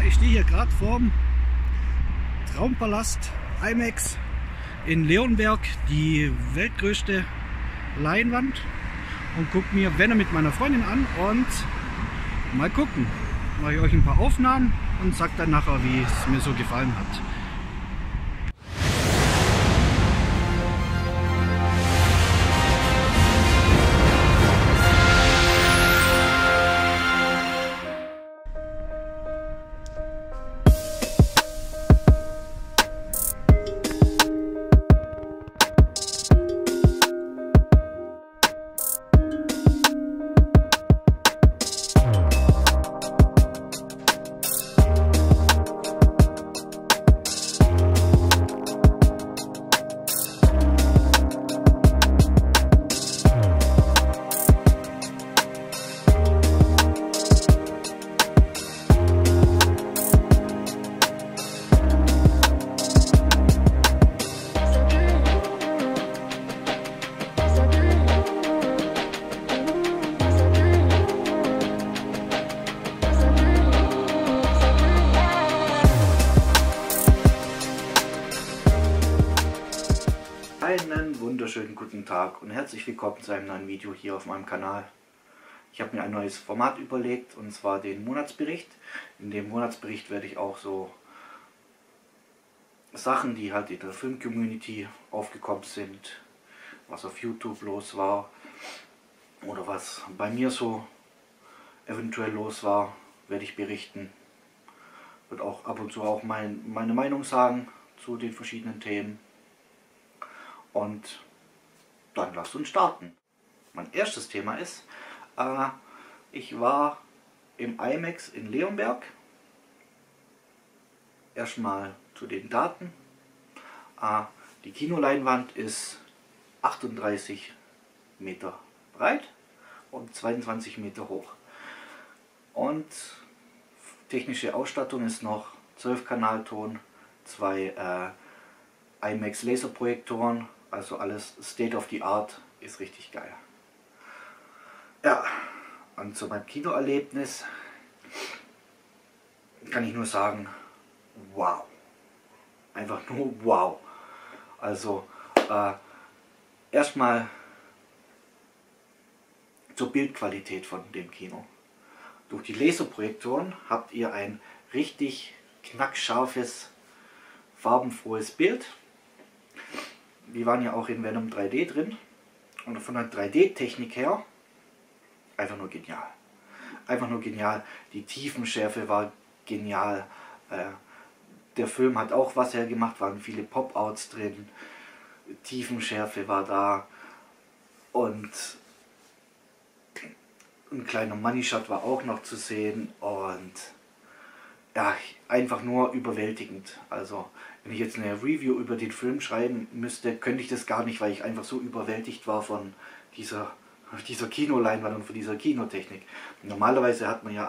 ich stehe hier gerade vorm Traumpalast IMAX in Leonberg, die weltgrößte Leinwand, und gucke mir Venom mit meiner Freundin an und mal gucken. Mache ich euch ein paar Aufnahmen und sage dann nachher, wie es mir so gefallen hat. Einen wunderschönen guten Tag und herzlich willkommen zu einem neuen Video hier auf meinem Kanal. Ich habe mir ein neues Format überlegt, und zwar den Monatsbericht. In dem Monatsbericht werde ich auch so Sachen, die halt in der Film-Community aufgekommen sind, was auf YouTube los war oder was bei mir so eventuell los war, werde ich berichten. Wird auch ab und zu auch meine Meinung sagen zu den verschiedenen Themen. Und dann lasst uns starten. Mein erstes Thema ist, ich war im IMAX in Leonberg. Erstmal zu den Daten. Die Kinoleinwand ist 38 Meter breit und 22 Meter hoch. Und technische Ausstattung ist noch 12-Kanal-Ton, 2 IMAX Laserprojektoren. Also alles State of the Art, ist richtig geil. Ja, und zu meinem Kinoerlebnis kann ich nur sagen, wow. Einfach nur wow. Also erstmal zur Bildqualität von dem Kino. Durch die Laserprojektoren habt ihr ein richtig knackscharfes, farbenfrohes Bild. Die waren ja auch in Venom 3D drin, und von der 3D-Technik her einfach nur genial. Einfach nur genial. Die Tiefenschärfe war genial. Der Film hat auch was hergemacht, waren viele Pop-Outs drin. Tiefenschärfe war da und ein kleiner Money Shot war auch noch zu sehen, und ja, einfach nur überwältigend. Also wenn ich jetzt eine Review über den Film schreiben müsste, könnte ich das gar nicht, weil ich einfach so überwältigt war von dieser Kinoleinwand und von dieser Kinotechnik. Normalerweise hat man ja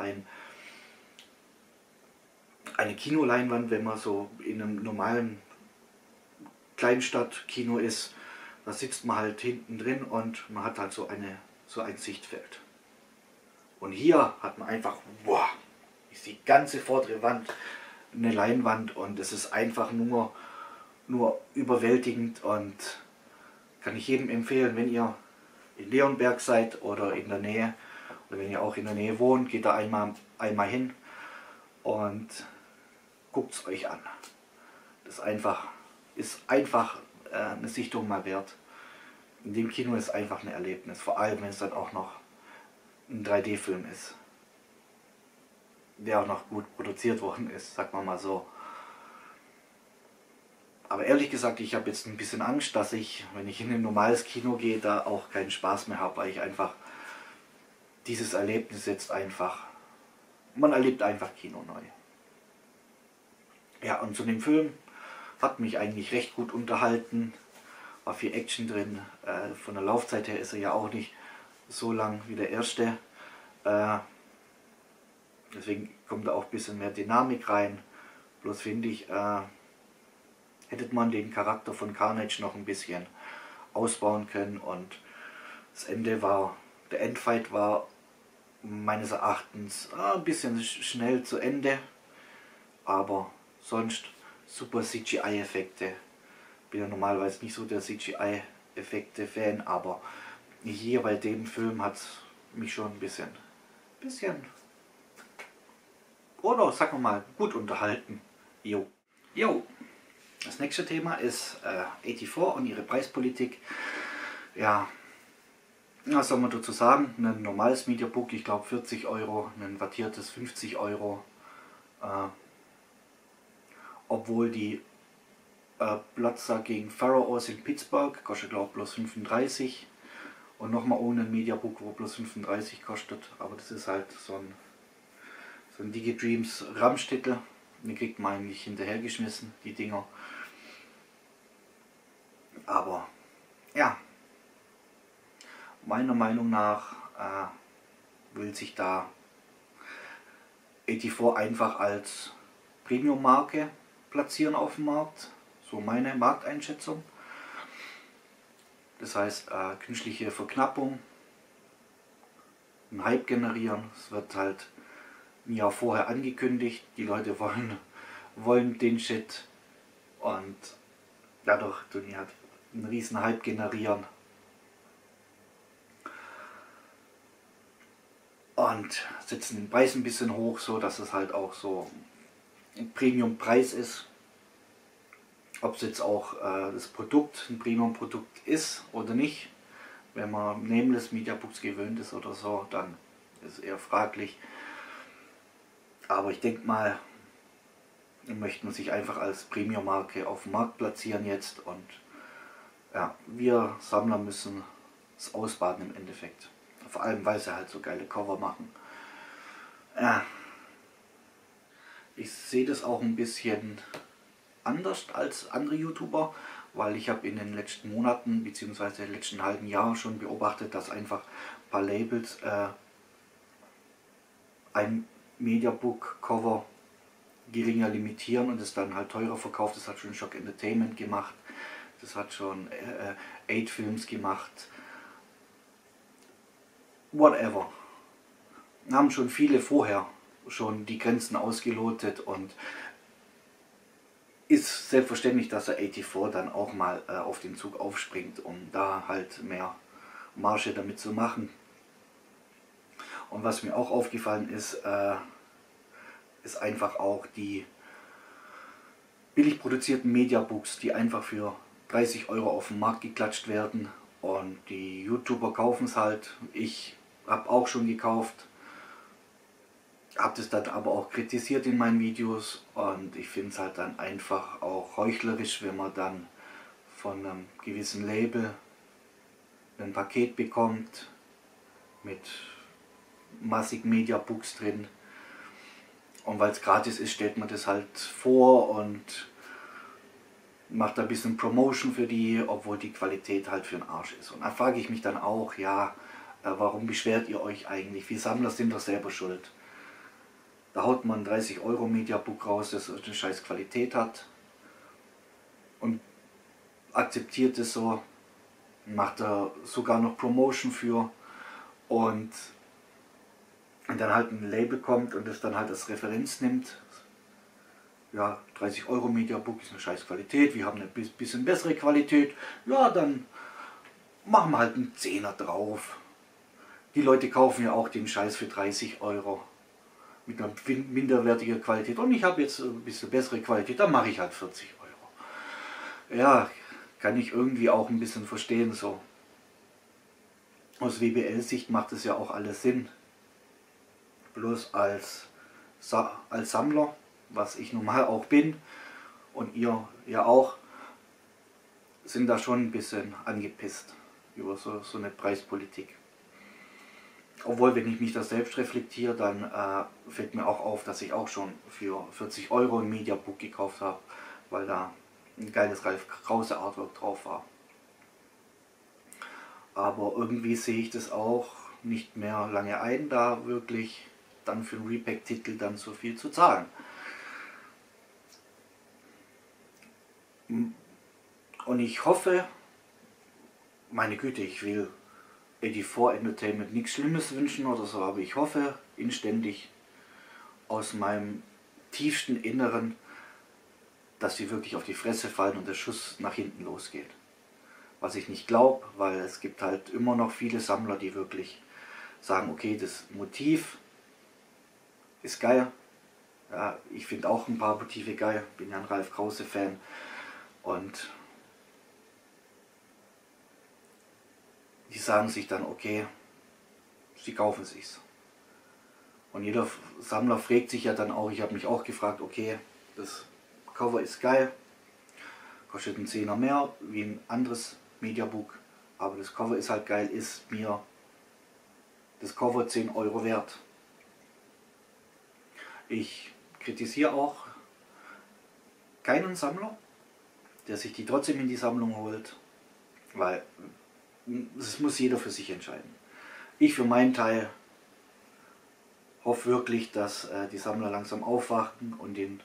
eine Kinoleinwand, wenn man so in einem normalen Kleinstadtkino ist, da sitzt man halt hinten drin und man hat halt so ein Sichtfeld. Und hier hat man einfach, wow, ist die ganze vordere Wand eine Leinwand, und es ist einfach nur überwältigend, und kann ich jedem empfehlen, wenn ihr in Leonberg seid oder in der Nähe, oder wenn ihr auch in der Nähe wohnt, geht da einmal hin und guckt es euch an. Das ist einfach eine Sichtung mal wert. In dem Kino ist einfach ein Erlebnis, vor allem wenn es dann auch noch ein 3D-Film ist, der auch noch gut produziert worden ist, sagt man mal so. Aber ehrlich gesagt, ich habe jetzt ein bisschen Angst, dass ich, wenn ich in ein normales Kino gehe, da auch keinen Spaß mehr habe, weil ich einfach dieses Erlebnis jetzt einfach, man erlebt einfach Kino neu. Ja, und zu dem Film hat mich eigentlich recht gut unterhalten, war viel Action drin, von der Laufzeit her ist er ja auch nicht so lang wie der erste. Deswegen kommt da auch ein bisschen mehr Dynamik rein. Bloß finde ich, hätte man den Charakter von Carnage noch ein bisschen ausbauen können, und das Ende war, der Endfight war meines Erachtens ein bisschen schnell zu Ende. aber sonst super CGI-Effekte. Bin ja normalerweise nicht so der CGI-Effekte-Fan, aber hier bei dem Film hat es mich schon ein bisschen, oder sagen wir mal, gut unterhalten. Jo. Das nächste Thema ist A24 und ihre Preispolitik. Ja, was soll man dazu sagen? Ein normales Mediabook, ich glaube 40 Euro, ein wattiertes 50 Euro. Obwohl die Platzer gegen Pharaohs in Pittsburgh kostet glaube ich bloß 35 und nochmal ohne ein Mediabook, wo bloß 35 kostet. Aber das ist halt so ein DigiDreams Ramsch-Titel. Den kriegt man eigentlich hinterhergeschmissen, die Dinger. Aber ja, meiner Meinung nach will sich da A24 einfach als Premium-Marke platzieren auf dem Markt. So meine Markteinschätzung. Das heißt, künstliche Verknappung, einen Hype generieren. Es wird halt ein Jahr vorher angekündigt. Die Leute wollen den Shit und dadurch tun die halt einen riesen Hype generieren. Und setzen den Preis ein bisschen hoch, so dass es halt auch so ein Premium-Preis ist. Ob es jetzt auch das Produkt ein Premium-Produkt ist oder nicht. Wenn man Nameless Mediabooks gewöhnt ist oder so, dann ist es eher fraglich. Aber ich denke mal, möchten sich einfach als Premium-Marke auf dem Markt platzieren jetzt. Und ja, wir Sammler müssen es ausbaden im Endeffekt. Vor allem, weil sie halt so geile Cover machen. Ja. Ich sehe das auch ein bisschen anders als andere YouTuber, weil ich habe in den letzten Monaten bzw. im letzten halben Jahr schon beobachtet, dass einfach ein paar Labels ein Mediabook-Cover geringer limitieren und es dann halt teurer verkauft. Das hat schon Shock Entertainment gemacht, das hat schon 8 Films gemacht, whatever. Haben schon viele vorher schon die Grenzen ausgelotet und ist selbstverständlich, dass der A24 dann auch mal auf den Zug aufspringt, um da halt mehr Marge damit zu machen. Und was mir auch aufgefallen ist, ist einfach auch die billig produzierten Mediabooks, die einfach für 30 Euro auf den Markt geklatscht werden und die YouTuber kaufen es halt. Ich habe auch schon gekauft, habe das dann aber auch kritisiert in meinen Videos und ich finde es halt dann einfach auch heuchlerisch, wenn man dann von einem gewissen Label ein Paket bekommt mit massig Mediabooks drin und weil es gratis ist, stellt man das halt vor und macht ein bisschen Promotion für die, obwohl die Qualität halt für den Arsch ist. Und da frage ich mich dann auch, ja, warum beschwert ihr euch eigentlich? Wir Sammler sind doch selber schuld. Da haut man ein 30 Euro Mediabook raus, das eine scheiß Qualität hat und akzeptiert es so, macht da sogar noch Promotion für und dann halt ein Label kommt und es dann halt als Referenz nimmt. Ja, 30 Euro Mediabook ist eine scheiß Qualität, wir haben eine bisschen bessere Qualität, ja, dann machen wir halt einen Zehner drauf. Die Leute kaufen ja auch den Scheiß für 30 Euro. Mit einer minderwertigen Qualität und ich habe jetzt ein bisschen bessere Qualität, dann mache ich halt 40 Euro. Ja, kann ich irgendwie auch ein bisschen verstehen so. Aus WBL-Sicht macht es ja auch alles Sinn. Bloß als Sammler, was ich normal auch bin und ihr ja auch, sind da schon ein bisschen angepisst über so eine Preispolitik. Obwohl, wenn ich mich das selbst reflektiere, dann fällt mir auch auf, dass ich auch schon für 40 Euro ein Mediabook gekauft habe, weil da ein geiles Ralf Krause Artwork drauf war. Aber irgendwie sehe ich das auch nicht mehr lange ein, da wirklich dann für einen Repack-Titel dann so viel zu zahlen. Und ich hoffe, meine Güte, ich will A24 Entertainment nichts Schlimmes wünschen oder so, aber ich hoffe inständig aus meinem tiefsten Inneren, dass sie wirklich auf die Fresse fallen und der Schuss nach hinten losgeht. Was ich nicht glaube, weil es gibt halt immer noch viele Sammler, die wirklich sagen, okay, das Motiv ist geil. Ja, ich finde auch ein paar Motive geil, bin ja ein Ralf Krause Fan und die sagen sich dann, okay, sie kaufen sich's. Und jeder Sammler fragt sich ja dann auch, ich habe mich auch gefragt, okay, das Cover ist geil, kostet einen Zehner mehr wie ein anderes Mediabook, aber das Cover ist halt geil, ist mir das Cover 10 Euro wert. Ich kritisiere auch keinen Sammler, der sich die trotzdem in die Sammlung holt, weil das muss jeder für sich entscheiden. Ich für meinen Teil hoffe wirklich, dass die Sammler langsam aufwachen und die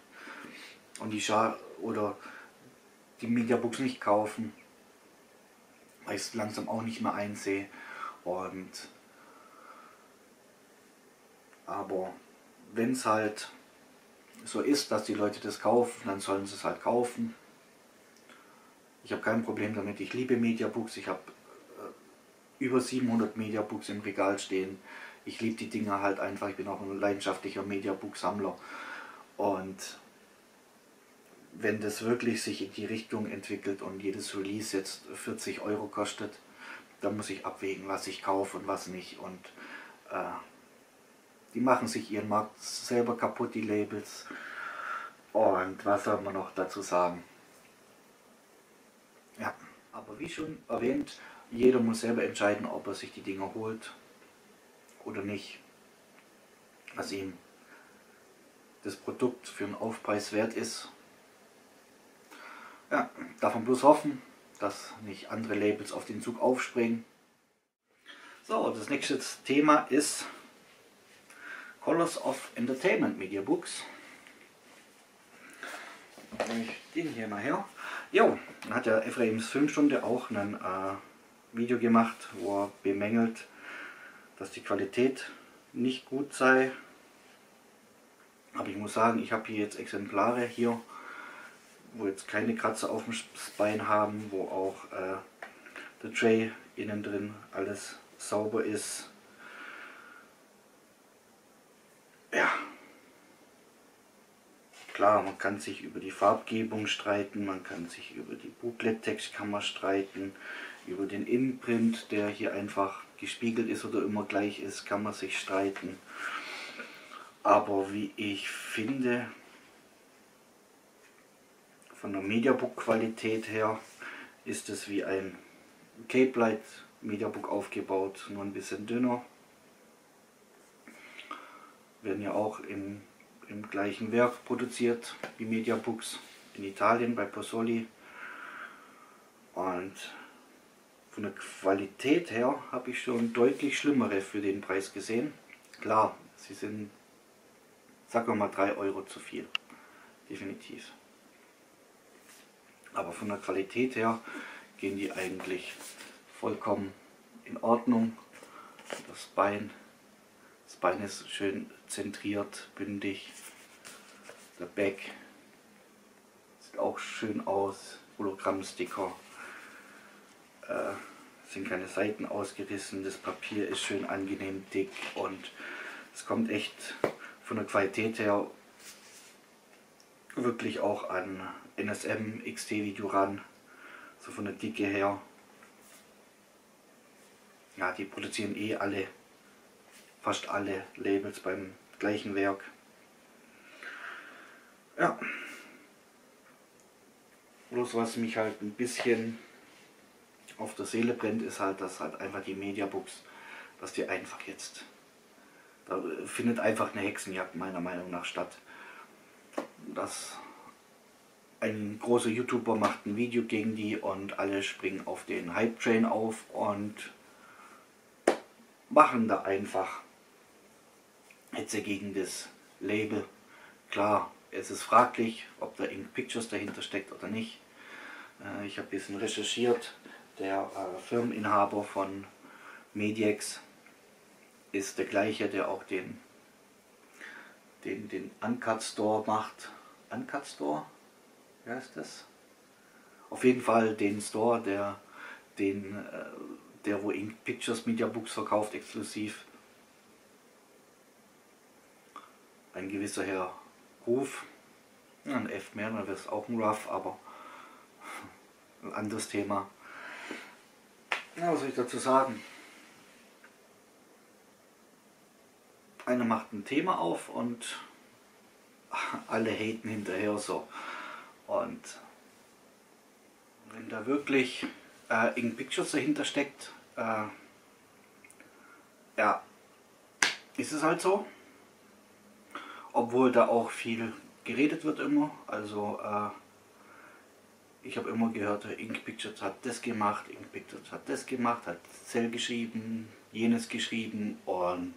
oder die Mediabooks nicht kaufen, weil ich es langsam auch nicht mehr einsehe. Aber wenn es halt so ist, dass die Leute das kaufen, dann sollen sie es halt kaufen. Ich habe kein Problem damit, ich liebe Mediabooks, ich habe über 700 Mediabooks im Regal stehen. Ich liebe die Dinger halt einfach, ich bin auch ein leidenschaftlicher Mediabook-Sammler. Und wenn das wirklich sich in die Richtung entwickelt und jedes Release jetzt 40 Euro kostet, dann muss ich abwägen, was ich kaufe und was nicht. Und die machen sich ihren Markt selber kaputt, die Labels. Und was soll man noch dazu sagen? Ja, aber wie schon erwähnt, jeder muss selber entscheiden, ob er sich die Dinger holt oder nicht. Was ihm das Produkt für einen Aufpreis wert ist. Ja, darf man bloß hoffen, dass nicht andere Labels auf den Zug aufspringen. So, das nächste Thema ist Colors of Entertainment Mediabooks. Nehme ich den hier mal her. Jo, dann hat der Ephraims Filmstunde auch ein Video gemacht, wo er bemängelt, dass die Qualität nicht gut sei. Aber ich muss sagen, ich habe hier jetzt Exemplare hier, wo jetzt keine Kratzer auf dem Bein haben, wo auch der Tray innen drin alles sauber ist. Ja, klar, man kann sich über die Farbgebung streiten, man kann sich über die Booklet-Textkammer streiten, über den Imprint, der hier einfach gespiegelt ist oder immer gleich ist, kann man sich streiten. Aber wie ich finde, von der Mediabook-Qualität her ist es wie ein Cape Light Mediabook aufgebaut, nur ein bisschen dünner. Werden ja auch im gleichen Werk produziert, die Mediabooks in Italien bei Posoli. Und von der Qualität her habe ich schon deutlich schlimmere für den Preis gesehen. Klar, sie sind, sagen wir mal, 3 Euro zu viel, definitiv. Aber von der Qualität her gehen die eigentlich vollkommen in Ordnung. Das Bein ist schön zentriert, bündig. Der Back sieht auch schön aus, Hologrammsticker. Sind keine Seiten ausgerissen, das Papier ist schön angenehm dick und es kommt echt von der Qualität her wirklich auch an NSM XT Video ran, so von der Dicke her. Ja, die produzieren eh fast alle Labels beim gleichen Werk. Ja, bloß was mich halt ein bisschen auf der Seele brennt, ist halt, dass halt einfach die Mediabooks, dass die einfach jetzt, da findet einfach eine Hexenjagd meiner Meinung nach statt. Dass ein großer YouTuber macht ein Video gegen die und alle springen auf den Hype-Train auf und machen da einfach Hetze gegen das Label. Klar, es ist fraglich, ob da Ink Pictures dahinter steckt oder nicht. Ich habe ein bisschen recherchiert. Der Firmeninhaber von Mediex ist der gleiche, der auch den den Uncut Store macht. Uncut Store? Wie heißt das? Auf jeden Fall den Store, der wo Ink Pictures Media Books verkauft, exklusiv. Ein gewisser Herr Ruf. Ja, ein F mehr, dann wäre es auch ein Ruff, aber ein anderes Thema. Ja, was soll ich dazu sagen? Einer macht ein Thema auf und alle haten hinterher so. Und wenn da wirklich Ink Pictures dahinter steckt, ja, ist es halt so. Obwohl da auch viel geredet wird immer. Also ich habe immer gehört, Ink Pictures hat das gemacht, Ink Pictures hat das gemacht, hat Cell geschrieben, jenes geschrieben, und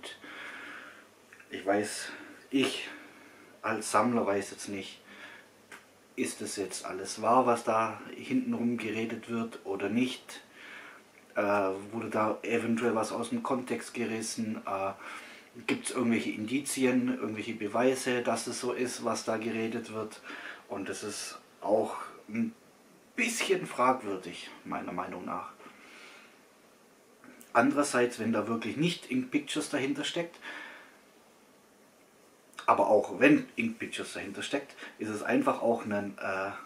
ich als Sammler weiß jetzt nicht, ist das jetzt alles wahr, was da hintenrum geredet wird oder nicht? Wurde da eventuell was aus dem Kontext gerissen? Gibt es irgendwelche Indizien, irgendwelche Beweise, dass es so ist, was da geredet wird? Und das ist auch ein bisschen fragwürdig, meiner Meinung nach. Andererseits, wenn da wirklich nicht Ink Pictures dahinter steckt, aber auch wenn Ink Pictures dahinter steckt, ist es einfach auch ein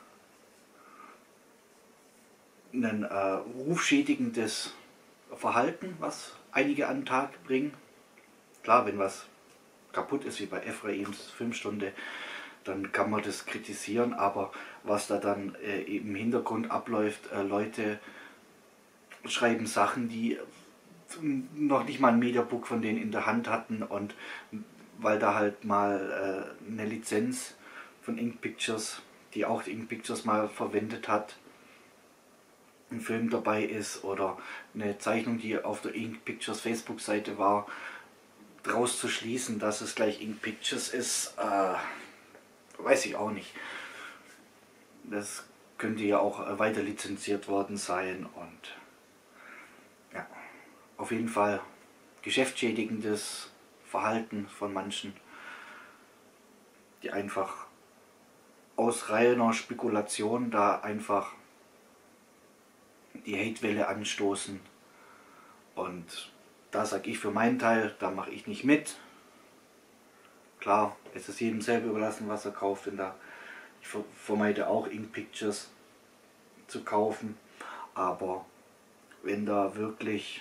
rufschädigendes Verhalten, was einige an den Tag bringen. Klar, wenn was kaputt ist, wie bei Ephraims Filmstunde, dann kann man das kritisieren, aber was da dann im Hintergrund abläuft, Leute schreiben Sachen, die noch nicht mal ein Mediabook von denen in der Hand hatten, und weil da halt mal eine Lizenz von Ink Pictures, die auch Ink Pictures mal verwendet hat, ein Film dabei ist oder eine Zeichnung, die auf der Ink Pictures Facebook-Seite war, daraus zu schließen, dass es gleich Ink Pictures ist, weiß ich auch nicht. Das könnte ja auch weiter lizenziert worden sein, und ja, auf jeden Fall geschäftsschädigendes Verhalten von manchen, die einfach aus reiner Spekulation da einfach die Hatewelle anstoßen. Und da sage ich für meinen Teil, da mache ich nicht mit. Klar, es ist jedem selber überlassen, was er kauft, denn ich vermeide auch Ink Pictures zu kaufen, aber wenn da wirklich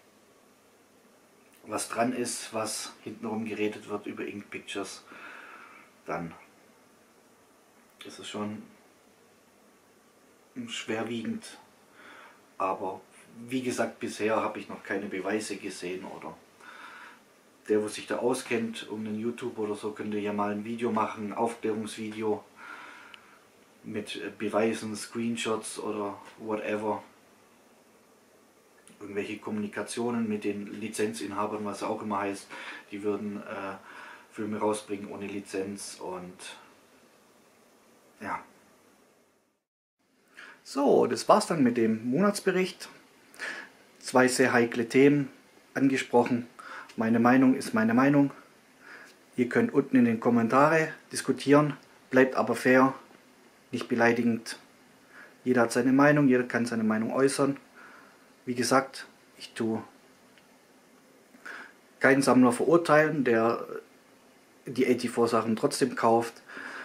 was dran ist, was hintenrum geredet wird über Ink Pictures, dann ist es schon schwerwiegend. Aber wie gesagt, bisher habe ich noch keine Beweise gesehen, oder der, wo sich da auskennt, irgendein YouTube oder so, könnte ja mal ein Video machen, ein Aufklärungsvideo mit Beweisen, Screenshots oder whatever. Irgendwelche Kommunikationen mit den Lizenzinhabern, was auch immer heißt, die würden Filme rausbringen ohne Lizenz, und ja. So, das war's dann mit dem Monatsbericht. 2 sehr heikle Themen angesprochen. Meine Meinung ist meine Meinung. Ihr könnt unten in den Kommentaren diskutieren, bleibt aber fair, nicht beleidigend. Jeder hat seine Meinung, jeder kann seine Meinung äußern. Wie gesagt, ich tue keinen Sammler verurteilen, der die 84 Sachen trotzdem kauft.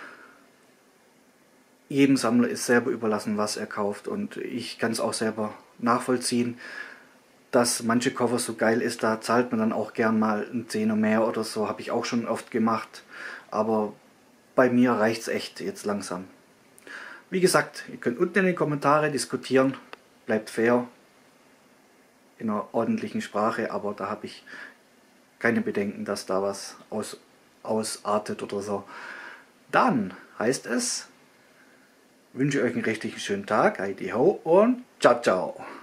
Jedem Sammler ist selber überlassen, was er kauft, und ich kann es auch selber nachvollziehen, dass manche Cover so geil ist, da zahlt man dann auch gern mal einen Zehner mehr oder so, habe ich auch schon oft gemacht, aber bei mir reicht es echt jetzt langsam. Wie gesagt, ihr könnt unten in den Kommentaren diskutieren, bleibt fair, in einer ordentlichen Sprache, aber da habe ich keine Bedenken, dass da was ausartet oder so. Dann heißt es, wünsche euch einen rechtlichen schönen Tag, Heidi Ho und ciao, ciao.